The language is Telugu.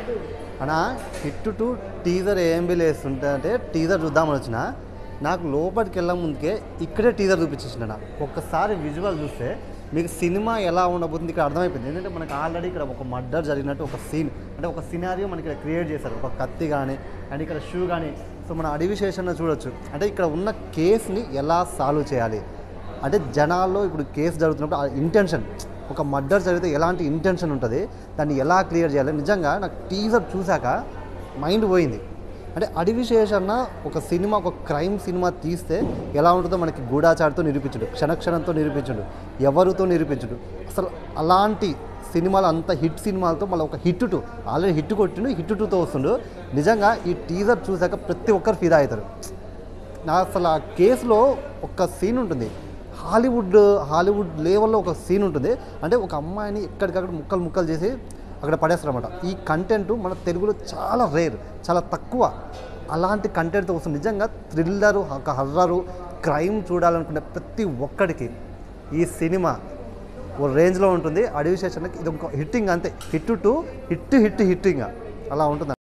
అన్నా హిట్ టు టీజర్ ఏఎంబీ లేస్తుంటే అంటే టీజర్ చూద్దామని వచ్చిన నాకు లోపలికి వెళ్ళే ముందుకే ఇక్కడే టీజర్ చూపించేసిన ఒక్కసారి విజువల్ చూస్తే మీకు సినిమా ఎలా ఉండబోతుంది ఇక్కడ అర్థమైపోయింది. ఎందుకంటే మనకు ఆల్రెడీ ఇక్కడ ఒక మర్డర్ జరిగినట్టు ఒక సీన్ అంటే ఒక సినారియో మనకి ఇక్కడ క్రియేట్ చేశారు. ఒక కత్తి కానీ అండ్ ఇక్కడ షూ కానీ. సో మన అడవి స్టేషన్లో చూడొచ్చు అంటే ఇక్కడ ఉన్న కేసుని ఎలా సాల్వ్ చేయాలి అంటే జనాల్లో ఇప్పుడు కేసు జరుగుతున్నప్పుడు ఆ ఇంటెన్షన్ ఒక మర్డర్ జరిగితే ఎలాంటి ఇంటెన్షన్ ఉంటుంది దాన్ని ఎలా క్లియర్ చేయాలి. నిజంగా నాకు టీజర్ చూశాక మైండ్ పోయింది. అంటే అడవి శేషన్న ఒక సినిమా ఒక క్రైమ్ సినిమా తీస్తే ఎలా ఉంటుందో మనకి గూఢాచారితో నిరూపించుడు, క్షణక్షణంతో నిరూపించుడు, ఎవరితో నిరూపించుడు. అసలు అలాంటి సినిమాలు అంత హిట్ సినిమాలతో మళ్ళీ ఒక హిట్ టూ ఆల్రెడీ హిట్ కొట్టిండు, హిట్ టూతో వస్తుండు. నిజంగా ఈ టీజర్ చూశాక ప్రతి ఒక్కరు ఫిదా అవుతారు. నా అసలు ఆ కేసులో ఒక సీన్ ఉంటుంది, హాలీవుడ్ లెవెల్లో ఒక సీన్ ఉంటుంది. అంటే ఒక అమ్మాయిని ఎక్కడికక్కడ ముక్కలు ముక్కలు చేసి అక్కడ పడేస్తారన్నమాట. ఈ కంటెంట్ మన తెలుగులో చాలా రేర్, చాలా తక్కువ. అలాంటి కంటెంట్తో వస్తుంది. నిజంగా థ్రిల్లరు, ఒక హర్రరు, క్రైమ్ చూడాలనుకునే ప్రతి ఒక్కడికి ఈ సినిమా ఓ రేంజ్లో ఉంటుంది. అడవి స్టేషన్కి ఇది ఒక హిట్టింగ్ అంతే. హిట్ టు హిట్టింగ్ అలా ఉంటుంది.